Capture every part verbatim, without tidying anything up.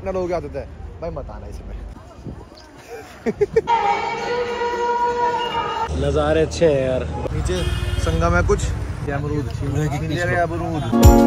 अपने लोगों की आदत है भाई मत आना इसमें। नज़ारे अच्छे हैं यार। नीचे संगम है कुछ अमरूद अमरूद।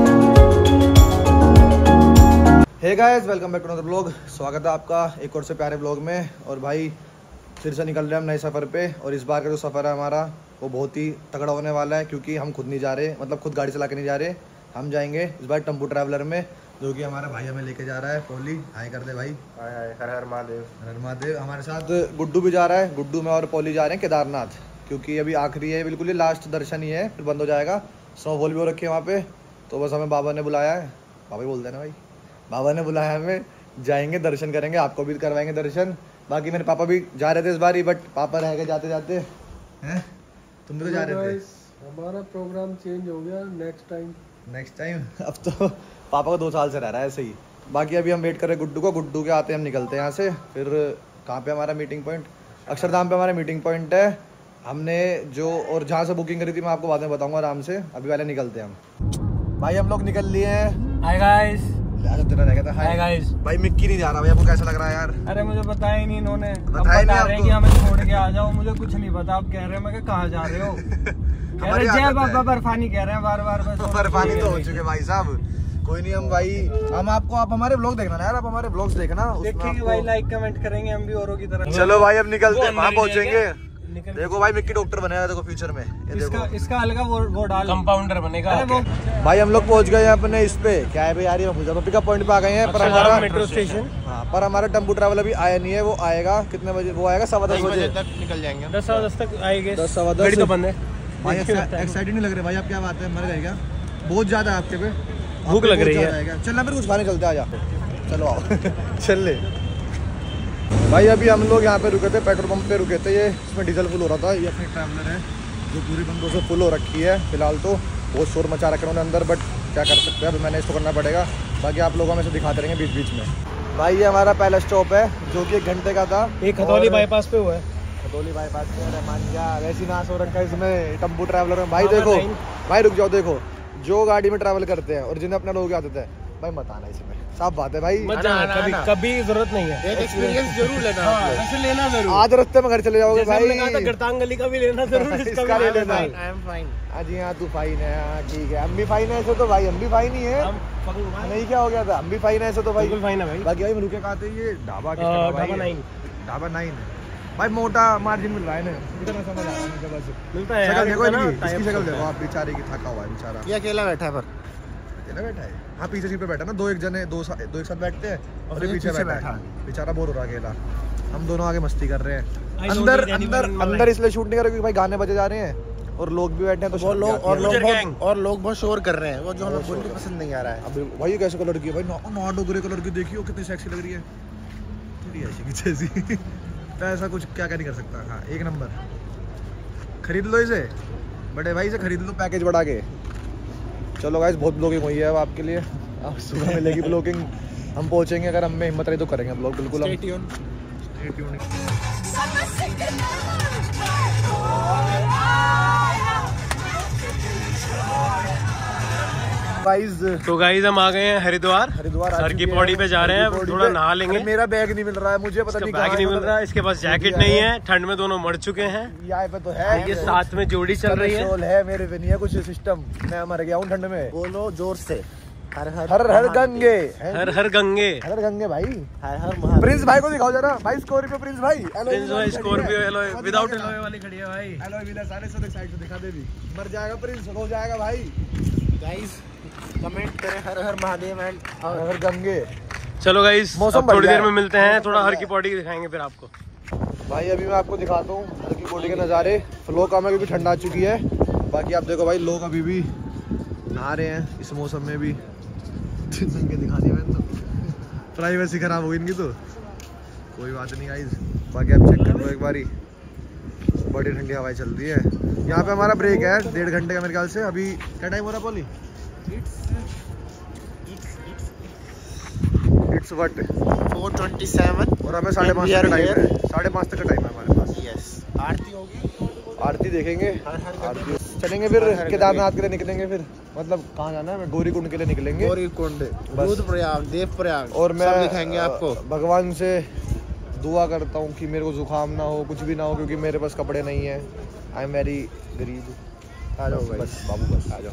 Hey guys welcome back to another vlog. स्वागत है आपका एक और से प्यारे व्लॉग में। और भाई फिर से निकल रहे हैं हम नए सफ़र पे। और इस बार का जो सफ़र है हमारा वो बहुत ही तगड़ा होने वाला है, क्योंकि हम खुद नहीं जा रहे, मतलब खुद गाड़ी चला के नहीं जा रहे। हम जाएंगे इस बार टेम्पो ट्रैवलर में, जो कि हमारा भाई हमें लेके जा रहा है। पोली हाय कर दे भाई। हाय हाय हर हर महादेव। हर हर महादेव। हमारे साथ गुड्डू भी जा रहा है। गुड्डू में और पोली जा रहे हैं केदारनाथ, क्योंकि अभी आखिरी है, बिल्कुल ही लास्ट दर्शन ही है, फिर बंद हो जाएगा। स्नोफॉल भी हो रखी है वहाँ पे। तो बस हमें बाबा ने बुलाया है, बाबा ही बोल देना भाई, बाबा ने बुलाया हमें, जाएंगे दर्शन करेंगे, आपको भी करवाएंगे दर्शन। बाकी मेरे पापा भी जा रहे थे इस बार ही, बट पापा रह गए जाते जाते हैं। तुम भी तो जा रहे थे। हमारा प्रोग्राम चेंज हो गया, नेक्स्ट टाइम नेक्स्ट टाइम। अब तो पापा को दो साल से रह रहा है ऐसे ही। बाकी अभी हम वेट कर रहे हैं गुड्डू को। गुड्डू के आते हम निकलते हैं यहाँ से। फिर कहाँ पे हमारा मीटिंग पॉइंट, अक्षरधाम पे हमारा मीटिंग पॉइंट है। हमने जो और जहाँ से बुकिंग करी थी मैं आपको बाद में बताऊंगा आराम से। अभी वाले निकलते हैं हम। भाई हम लोग निकल लिए हैं। Hi guys. तेरा रह गया था हाय गाइस। भाई मिक्की नहीं जा रहा भाई, आपको कैसा लग रहा है यार? अरे मुझे बताया ही नहीं इन्होंने, बताया नहीं आपको कि हमें छोड़ के आ जाओ। मुझे कुछ नहीं पता। आप कह रहे हैं मैं कहाँ जा रहे हो? कह रहे जय बाबा बर्फानी कह रहे हैं बार बार। तो बर्फानी तो हो चुके भाई साहब, कोई नहीं। हम भाई हम आपको आप हमारे ब्लॉग देखना ना यार, आप हमारे ब्लॉग्स देखना, देखेंगे भाई, लाइक कमेंट करेंगे हम भी औरों की तरह। चलो भाई अब निकलते हैं, वहाँ पहुंचेंगे। देखो भाई मिक्की डॉक्टर बनेगा देखो फ्यूचर में। ये इसका देखो इसका अलग वो वो डाल कंपाउंडर बनेगा। भाई हम लोग पहुंच गए हैं अपने इस पे, क्या है भाई यार ये मुझे पिकअप पॉइंट पे आ गए हैं। पर हमारा मेट्रो स्टेशन, हाँ, पर हमारा टेम्पो ट्रैवल अभी आया नहीं है। वो आएगा कितने बजे? वो आएगा सवा दस बजे तक निकल जाएंगे। दस सवा दस तक आएंगे। दस सवा दस। गाड़ी तो बंद है भाई। एक्साइटेड नहीं लग रहे भाई आप? क्या बात है, मर गए क्या? बहुत ज्यादा आपके पे भूख लग रही है। चलना फिर कुछ खाने चलते आ जा। चलो आओ चल ले भाई। अभी हम लोग यहाँ पे रुके थे, पेट्रोल पंप पे रुके थे। ये इसमें डीजल फुल हो रहा था। ये अपनी ट्रैवलर है जो पूरी बंदों से फुल हो रखी है। फिलहाल तो बहुत शोर मचा रखे उन्होंने अंदर, बट क्या कर सकते हैं, अभी मैंने इसको करना पड़ेगा। बाकी आप लोगों में से दिखाते रहेंगे बीच बीच में। भाई ये हमारा पहला स्टॉप है, जो कि एक घंटे का था। एक खतौली बाईपास पे हुआ है। खतौली बाईपास पे रहमान जा वैसी नाश हो रखा है इसमें टेम्पो ट्रैवलर में। भाई देखो भाई रुक जाओ, देखो जो गाड़ी में ट्रैवल करते हैं और जिन्हें अपने लोगों की आदत है भाई मत आना इसमें, साफ बात है भाई। मत जाना, कभी कभी जरूरत नहीं है। एक्सपीरियंस जरूर लेना हाँ, ऐसे लेना जरूर। आज रास्ते में घर चले जाओगे भाई। गरतांग गली का भी लेना जरूर, इसका भी ले लेना। I am fine. हाँ जी हाँ तू फाइन है, हाँ ठीक है। हम भी फाइन है ऐसे तो भाई, हम भी फाइन ही है। नहीं क्या हो गया था, हम भी फाइन है ऐसे तो भाई। बिल्कुल फाइन है भाई। बाकी भाई रुके कहाँ थे? ये ढाबा ढाबा नाइन। ढाबा नाइन भाई। मोटा मार्जिन मिल रहा है ना, इतना समझ आ रहा है मुझे बस। मिलता है शक्ल यार, देखो इतना इनकी, टाइम इसकी शक्ल से देखो आप, बेचारे की थका हुआ है बेचारा। ये अकेला बैठा है पर अकेला बैठा है। हाँ पीछे सीट पे बैठा ना, दो एक जने दो सा, दो एक साथ बैठते हैं और ये पीछे बैठा है। बेचारा बोर हो रहा है अकेला। हम दोनों आगे मस्ती कर रहे हैं। अंदर अंदर अंदर इसलिए शूट नहीं कर रहे क्योंकि भाई गाने बजे जा रहे हैं और लोग भी बैठे हैं। तो वो लोग और लोग बहुत और लोग बहुत शोर कर रहे हैं, वो जो हमें बिल्कुल पसंद नहीं आ रहा है। अब भाई ये कैसे कलर की है भाई? नॉट ग्रे कलर की, देखियो कितनी सेक्सी लग रही है। थोड़ी ऐसी की जैसी तो ऐसा कुछ क्या क्या नहीं कर सकता। हाँ एक नंबर, खरीद लो इसे बड़े भाई, इसे खरीद लो पैकेज बढ़ा के। चलो गाइस बहुत ब्लॉगिंग हुई है अब आपके लिए, अब सुबह मिलेगी ब्लॉगिंग। हम पहुंचेंगे, अगर हम में हिम्मत रही तो करेंगे ब्लॉग बिल्कुल। Stay tuned. Stay tuned. Guys तो गाइस हम आ गए हैं हरिद्वार। हरिद्वार सर की पौड़ी पे जा रहे हैं, थोड़ा नहा लेंगे। मेरा बैग नहीं मिल रहा है मुझे, पता नहीं बैग नहीं मिल रहा है, इसके पास जैकेट नहीं है, ठंड में दोनों मर चुके हैं। यहाँ पे तो है, ये साथ में जोड़ी चल रही है। है मेरे पे नहीं है कुछ सिस्टम, मैं मर गया हूँ ठंड में। बोलो जोर से, हर हर हर हर गंगे, हर हर गंगे, हर गंगे भाई, हर हर महादेव। प्रिंस भाई को दिखाओ जरा भाई, स्कॉर्पियो प्रिंस भाई। प्रिंस भाई स्कॉर्पियो एलॉय विदाउट एलॉय वाली खड़ी है भाई। एलॉय व्हीलर सारे से साइड से दिखा दे भी, मर जाएगा प्रिंस, हो जाएगा भाई। गाइस कमेंट करें हर हर महादेव एंड हर हर गंगे। चलो गाइस मौसम थोड़ी देर में मिलते हैं, थोड़ा हर की पौड़ी दिखाएंगे फिर आपको। भाई अभी मैं आपको दिखाता हूँ हर की पौड़ी के नज़ारे। फ्लो कम है क्योंकि ठंडा आ चुकी है। बाकी आप देखो भाई लोग अभी भी नहा रहे हैं इस मौसम में भी। दिखा दिया मैंने तो, प्राइवेसी खराब हो गई इनकी तो कोई बात नहीं गाइस। बाकी आप चेक कर लो एक बारी, बड़ी ठंडी हवाएं चल रही है। यहाँ पे हमारा ब्रेक है डेढ़ घंटे का मेरे ख्याल से। अभी क्या टाइम हो रहा है पोली? It's what four twenty seven और हमें साढ़े पाँच तक का टाइम है। साढ़े पाँच तक का टाइम है हमारे पास। यस आरती होगी आरती देखेंगे, आरती चलेंगे फिर केदारनाथ के लिए निकलेंगे। फिर मतलब कहाँ जाना है? गौरी कुंड के लिए निकलेंगे। गौरी कुंड, रुद्रप्रयाग, देवप्रयाग और मैं सब दिखाएंगे आपको। भगवान से दुआ करता हूँ कि मेरे को जुकाम ना हो, कुछ भी ना हो, क्योंकि मेरे पास कपड़े नहीं है। आई एम वेरी गरीब। आ जाओ बस बाबू, बस आ जाओ।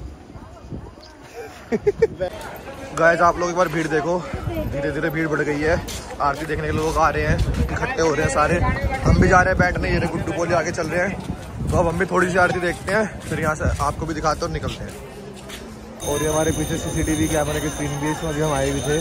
गाइस आप लोग एक बार भीड़ देखो, धीरे धीरे भीड़ बढ़ गई है। आरती देखने के लोग आ रहे हैं, इकट्ठे हो रहे हैं सारे। हम भी जा रहे हैं बैठने, ये गुड्डू बोले आगे चल रहे हैं। तो अब हम भी थोड़ी सी आरती देखते हैं, फिर यहाँ से आपको भी दिखाते हैं और निकलते हैं। और ये हमारे पीछे सीसीटीवी कैमरे की स्क्रीन भी है, इसमें अभी हम आए भी थे।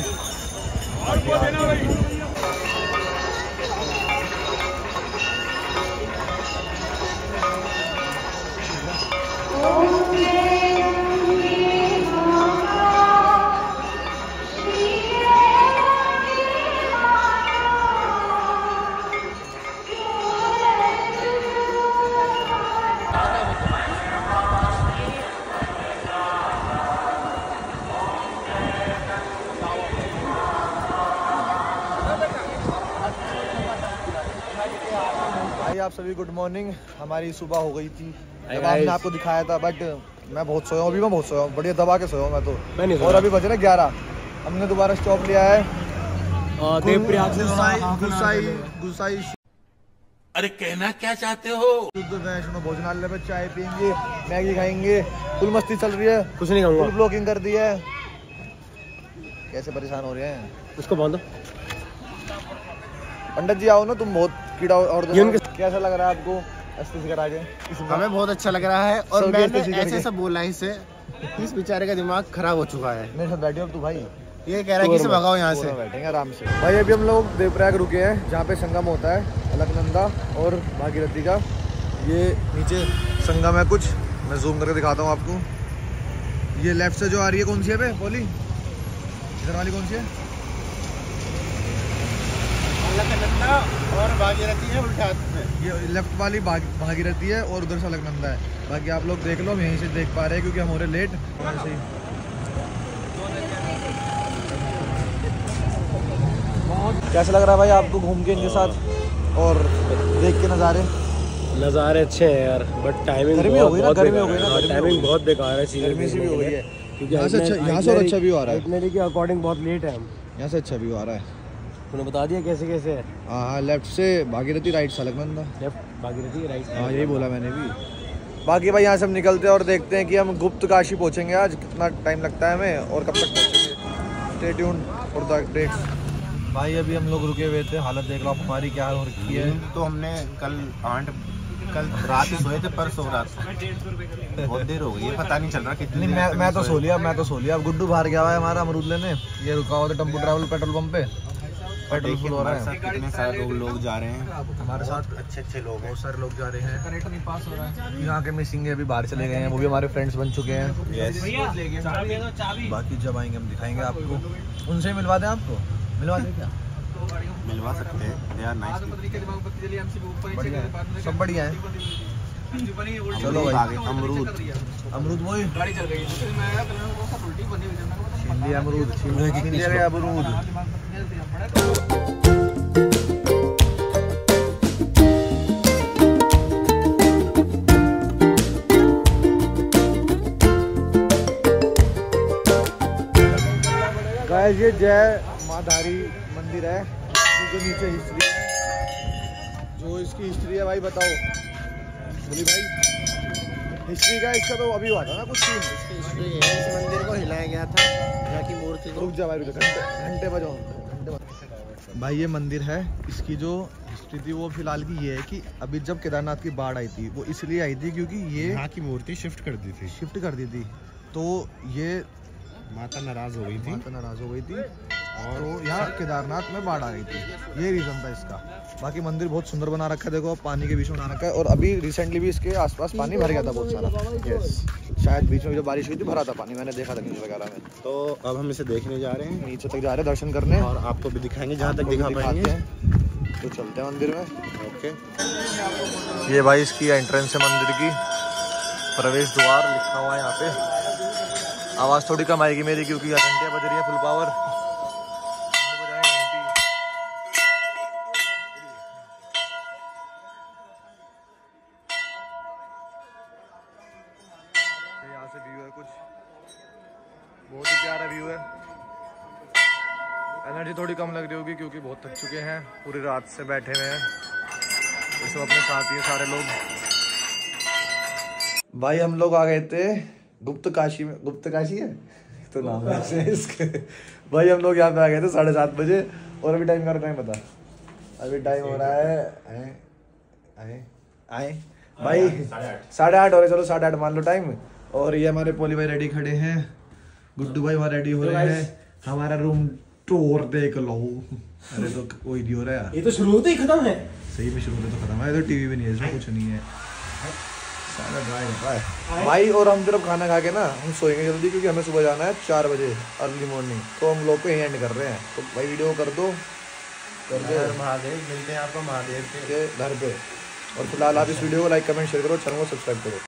आप सभी गुड मॉर्निंग। हमारी सुबह हो गई थी, जब हमने आपको दिखाया था, बट मैं बहुत सोया हूँ। अभी मैं बहुत सोया हूँ, बढ़िया दबा के सोया हूँ मैं तो। मैं नहीं और अभी बजे ना ग्यारह। हमने दोबारा स्टॉप लिया है देवप्रयाग से गुसाई। अरे कहना क्या चाहते हो? शुद्ध वैष्णो भोजनालय में चाय पियेंगे, मैगी खाएंगे, फुल मस्ती चल रही है। कुछ नहीं खाऊंगा, फुल ब्लॉगिंग कर दी है। कैसे परेशान हो रहे हैं? उसको बांधो। पंडित जी आओ ना, तुम बहुत कीड़ा और कैसा लग रहा है आपको अस्ती से करा के? हमें बहुत अच्छा लग रहा है। और मैंने ऐसे ऐसा बोला है इससे, इस बेचारे का दिमाग खराब हो चुका है। मेरे साथ बैठे हो अब तू भाई, ये कह रहा है कि इसे भगाओ यहाँ से। बैठेंगे आराम से। भाई अभी हम लोग देवप्रयाग रुके हैं, जहाँ पे संगम होता है अलकनंदा और भागीरथी का। ये नीचे संगम है कुछ, मैं जूम करके दिखाता हूँ आपको। ये लेफ्ट से जो आ रही है, कौन सी है बे बोली? इधर वाली कौन सी है? अलकनंदा और भागीरथी है उल्टा हाथ में। ये लेफ्ट वाली भागीरथी है और उधर से अलकनंदा है। बाकी आप लोग देख लो, हम यहीं से देख पा रहे हैं क्योंकि हम हो रहे लेट। कैसा लग रहा है भाई आपको घूम के इनके साथ और देख के नज़ारे? नज़ारे अच्छे हैं यार, बट टाइमिंग गर्मी हो गई ना, गर्मी हो गई ना, टाइमिंग बहुत बेकार है। गर्मी से भी हो गई है, क्योंकि यहाँ से अच्छा, यहाँ से और अच्छा व्यू आ रहा है। इतने के अकॉर्डिंग बहुत लेट है हम, यहाँ से अच्छा व्यू आ रहा है। तूने बता दिया कैसे कैसे है? हाँ, लेफ्ट से भागीरथी, राइट से अलकनंदा। Left Bhagirathi, right. हाँ यही बोला मैंने भी। बाकी भाई यहाँ से हम निकलते हैं और देखते हैं कि हम गुप्त काशी पहुँचेंगे आज, कितना टाइम लगता है हमें और कब तक पहुँचेंगे। Stay tuned for the updates. भाई अभी हम लोग रुके हुए थे, हालत देख लो आप हमारी क्या हो रखी है। तो हमने कल आठ कल रात ही सोए थे, परसों रात बहुत देर हो गई है, पता नहीं चल रहा कितनी। मैं मैं तो सो लिया, मैं तो सो लिया। अब गुड्डू बाहर गया हुआ है हमारा अमरूद लेने, ये रुका हुआ था टेम्पो ट्रैवल पेट्रोल पंप पे। पेट्रोल फुल हो रहा है। कितने सारे लोग लोग जा रहे हैं हमारे साथ, अच्छे अच्छे लोग हैं। बहुत सारे लोग जा रहे हैं। पास हो रहा है। यहाँ के मिसिंग है, अभी बाहर चले गए हैं, वो भी हमारे फ्रेंड्स बन चुके हैं। यस। बाकी जब आएंगे हम दिखाएंगे आपको। उनसे मिलवा दें आपको? मिलवा दें क्या? मिलवा सकते हैं यार, नाइस। बढ़िया है, सब बढ़िया है। चलो भाई, आगे अमरूद अमरूद वही गाड़ी चल गई अमरूद अमरूद। गाइस ये जय माधारी मंदिर है, जो नीचे हिस्ट्री है, जो इसकी हिस्ट्री है भाई बताओ बोली भाई। हिस्ट्री का इसका तो अभी हुआ था ना कुछ सीन। हिस्ट्री है, इस मंदिर को हिलाया गया था, यहाँ की मूर्ति को। रुक जा भाई, घंटे बजाओ घंटे भाई। ये मंदिर है, इसकी जो हिस्ट्री थी वो फिलहाल की ये है कि अभी जब केदारनाथ की बाढ़ आई थी, वो इसलिए आई थी क्योंकि ये यहाँ की मूर्ति शिफ्ट कर दी थी शिफ्ट कर दी थी तो ये माता नाराज हो गई थी माता नाराज हो गई थी और तो यहाँ केदारनाथ में बाढ़ आ गई थी, ये रीज़न था इसका। बाकी मंदिर बहुत सुंदर बना रखा है, देखो पानी के बीच में बना रखा है। और अभी रिसेंटली भी इसके आसपास पानी भर गया था बहुत सारा। यस, शायद बीच में जब बारिश हुई थी भरा था पानी, मैंने देखा था न्यूज़ वगैरह में। तो अब हम इसे देखने जा रहे हैं, नीचे तक जा रहे हैं दर्शन करने, और आपको भी दिखाएंगे जहाँ तक दिखा पाएंगे। तो चलते हैं मंदिर में। ओके, ये भाई इसकी एंट्रेंस है मंदिर की, प्रवेश द्वार लिखा हुआ है यहाँ पे। आवाज़ थोड़ी कम आएगी मेरी क्योंकि घंटियाँ बज रही है फुल पावर। एनर्जी थोड़ी कम लग रही होगी क्योंकि बहुत थक चुके हैं, पूरी रात से बैठे हुए हैं। ये सब अपने साथ ही सारे लोग। भाई हम लोग आ गए थे गुप्त काशी में, गुप्त काशी है तो नाम है इसके। भाई हम लोग यहाँ पे आ गए थे साढ़े सात बजे और अभी टाइम का टाइम बता, अभी टाइम हो रहा है आए आए आए भाई साढ़े आठ हो रहे, चलो साढ़े आठ मान लो टाइम। और ये हमारे पोली भाई रेडी खड़े हैं, गुड्डू भाई वहाँ रेडी हो रहे हैं। हमारा रूम टूर देख लो। अरे तो कोई नहीं हो रहा है, ये तो शुरू होते ही खत्म है। सही में शुरू होते तो खत्म है, तो टीवी भी नहीं है इसमें, कुछ नहीं है सारा ड्राई है भाई। और हम फिर खाना खा के ना हम सोएंगे जल्दी क्योंकि हमें सुबह जाना है चार बजे अर्ली मॉर्निंग। तो हम लोग को यहीं एंड कर रहे हैं। तो भाई वीडियो कर दो कर दो महादेव, मिलते हैं आपको महादेव के घर पे। और फिलहाल आप इस वीडियो को लाइक कमेंट शेयर करो, चैनल को सब्सक्राइब करो।